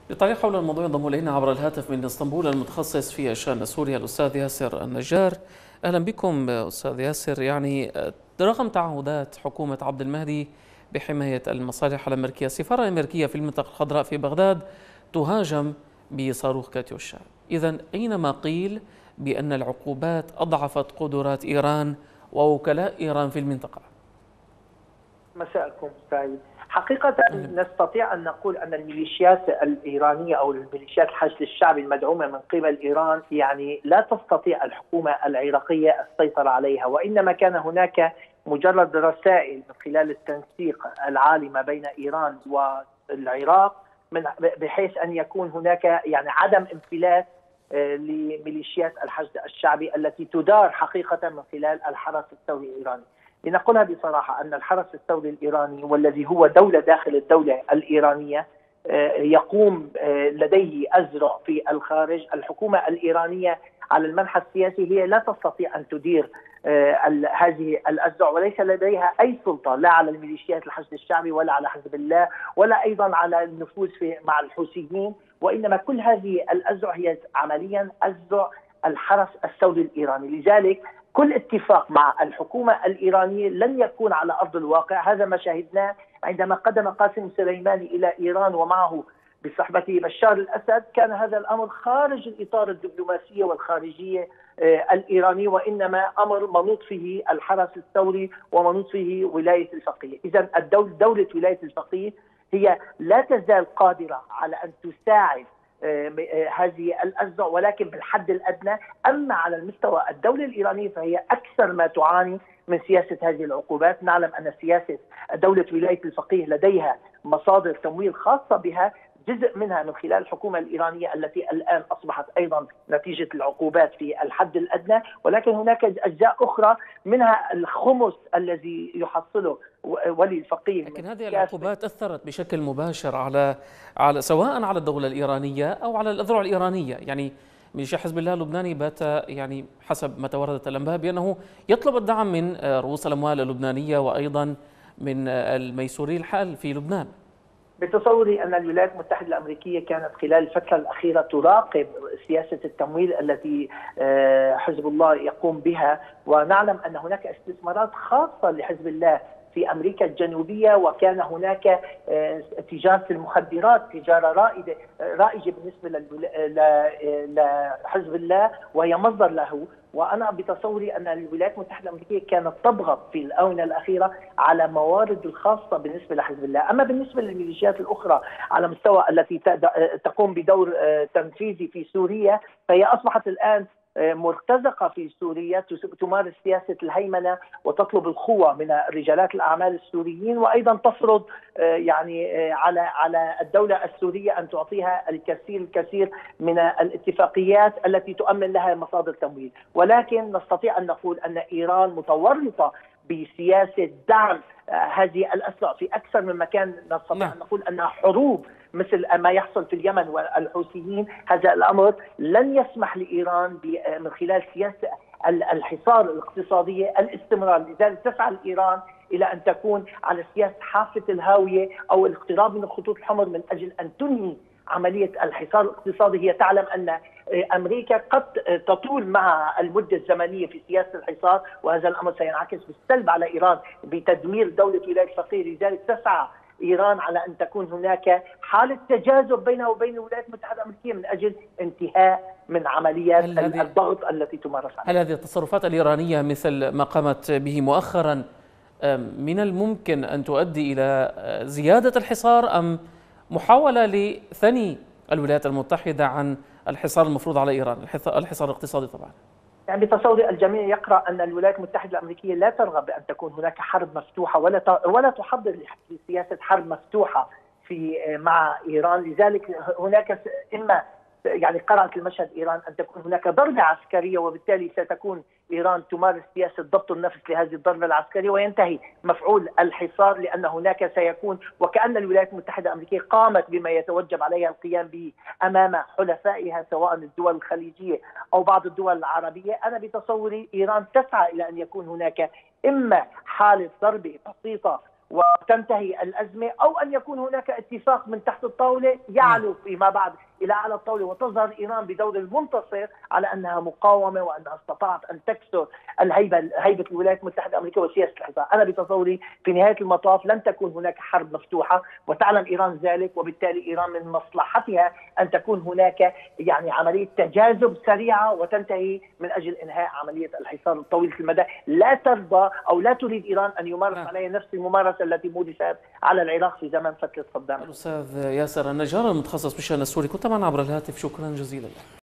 للتعليق حول الموضوع ينضم إلينا عبر الهاتف من اسطنبول المتخصص في الشأن سوريا الأستاذ ياسر النجار. أهلا بكم أستاذ ياسر. رغم تعهدات حكومة عبد المهدي بحماية المصالح الأمريكية، السفارة الأمريكية في المنطقة الخضراء في بغداد تهاجم بصاروخ كاتيوشا. إذن أين ما قيل بأن العقوبات أضعفت قدرات إيران ووكلاء إيران في المنطقة؟ مساءكم سعيد. حقيقة نستطيع أن نقول أن الميليشيات الإيرانية أو الميليشيات الحشد الشعبي المدعومة من قبل إيران لا تستطيع الحكومة العراقية السيطرة عليها، وإنما كان هناك مجرد رسائل من خلال التنسيق العالي ما بين إيران والعراق بحيث أن يكون هناك عدم انفلات لميليشيات الحشد الشعبي التي تدار حقيقة من خلال الحرس الثوري الإيراني. لنقولها بصراحة أن الحرس الثوري الإيراني والذي هو دولة داخل الدولة الإيرانية يقوم لديه أزرع في الخارج. الحكومة الإيرانية على المنحى السياسي هي لا تستطيع أن تدير هذه الأزرع، وليس لديها أي سلطة لا على الميليشيات الحشد الشعبي ولا على حزب الله ولا أيضا على النفوذ مع الحوثيين، وإنما كل هذه الأزرع هي عمليا أزرع الحرس الثوري الإيراني. لذلك كل اتفاق مع الحكومة الإيرانية لن يكون على أرض الواقع. هذا ما شاهدناه عندما قدم قاسم سليماني إلى إيران ومعه بصحبته بشار الأسد. كان هذا الأمر خارج الإطار الدبلوماسية والخارجية الإيراني، وإنما أمر منوط فيه الحرس الثوري ومنوط فيه ولاية الفقيه. إذن دولة ولاية الفقيه هي لا تزال قادرة على أن تساعد هذه الأزرع، ولكن بالحد الأدنى. أما على المستوى الدولة الإيرانية فهي أكثر ما تعاني من سياسة هذه العقوبات. نعلم أن سياسة دولة ولاية الفقيه لديها مصادر تمويل خاصة بها، جزء منها من خلال الحكومة الإيرانية التي الآن أصبحت أيضا نتيجة العقوبات في الحد الأدنى، ولكن هناك أجزاء أخرى منها الخمس الذي يحصله ولي الفقيه. لكن هذه العقوبات أثرت بشكل مباشر على سواء على الدولة الإيرانية أو على الأذرع الإيرانية. ميليشيا حزب الله اللبناني بات حسب ما توردت الأنباء بأنه يطلب الدعم من رؤوس الأموال اللبنانية وأيضا من الميسوري الحال في لبنان. بتصوري أن الولايات المتحدة الأمريكية كانت خلال الفترة الأخيرة تراقب سياسة التمويل التي حزب الله يقوم بها، ونعلم أن هناك استثمارات خاصة لحزب الله في أمريكا الجنوبية، وكان هناك تجارة المخدرات تجارة رائجة بالنسبة لحزب الله وهي مصدر له. وأنا بتصوري أن الولايات المتحدة الأمريكية كانت تضغط في الآونة الأخيرة على موارد الخاصة بالنسبة لحزب الله. أما بالنسبة للميليشيات الأخرى على مستوى التي تقوم بدور تنفيذي في سوريا، فهي أصبحت الآن مرتزقة في سوريا تمارس سياسة الهيمنة وتطلب الخوة من رجالات الأعمال السوريين، وأيضا تفرض على الدولة السورية أن تعطيها الكثير من الاتفاقيات التي تؤمن لها مصادر تمويل. ولكن نستطيع أن نقول أن إيران متورطة بسياسة دعم هذه الأسرع في أكثر من مكان. نستطيع أن نقول أنها حروب مثل ما يحصل في اليمن والحوثيين. هذا الأمر لن يسمح لإيران من خلال سياسة الحصار الاقتصادية الاستمرار. لذلك تسعى إيران إلى أن تكون على سياسة حافة الهاوية أو الاقتراب من الخطوط الحمر من أجل أن تنهي عملية الحصار الاقتصادي. هي تعلم أن أمريكا قد تطول مع المدة الزمنية في سياسة الحصار، وهذا الأمر سينعكس بالسلب على إيران بتدمير دولة ولاية الفقيه. لذلك تسعى إيران على أن تكون هناك حالة تجاذب بينها وبين الولايات المتحدة الأمريكية من أجل انتهاء من عمليات الضغط التي تمارس عليها. هل هذه التصرفات الإيرانية مثل ما قامت به مؤخرا من الممكن أن تؤدي إلى زيادة الحصار أم محاولة لثني الولايات المتحدة عن الحصار المفروض على إيران، الحصار الاقتصادي طبعا؟ بتصور الجميع يقرأ أن الولايات المتحدة الأمريكية لا ترغب بأن تكون هناك حرب مفتوحة ولا تحضر لسياسة حرب مفتوحة مع إيران. لذلك هناك إما قرأت المشهد إيران أن تكون هناك ضربة عسكرية، وبالتالي ستكون إيران تمارس سياسة ضبط النفس لهذه الضربة العسكرية وينتهي مفعول الحصار، لأن هناك سيكون وكأن الولايات المتحدة الأمريكية قامت بما يتوجب عليها القيام به أمام حلفائها سواء الدول الخليجية أو بعض الدول العربية. أنا بتصوري إيران تسعى إلى أن يكون هناك إما حالة ضربة بسيطة وتنتهي الأزمة، أو أن يكون هناك اتفاق من تحت الطاولة يعلو فيما بعد إلى أعلى الطاولة، وتظهر إيران بدور المنتصر على أنها مقاومة وأنها استطاعت أن تكسر هيبة الولايات المتحدة الأمريكية وسياسة الحصار. أنا بتصوري في نهاية المطاف لن تكون هناك حرب مفتوحة، وتعلم إيران ذلك، وبالتالي إيران من مصلحتها أن تكون هناك يعني عملية تجاذب سريعة وتنتهي من أجل إنهاء عملية الحصار الطويلة المدى. لا ترضى أو لا تريد إيران أن يمارس عليها نفس الممارسة التي مورست على العراق في زمن فترة صدام. الأستاذ ياسر النجار المتخصص بالشأن السوري، كنت معنا عبر الهاتف، شكرا جزيلا لك.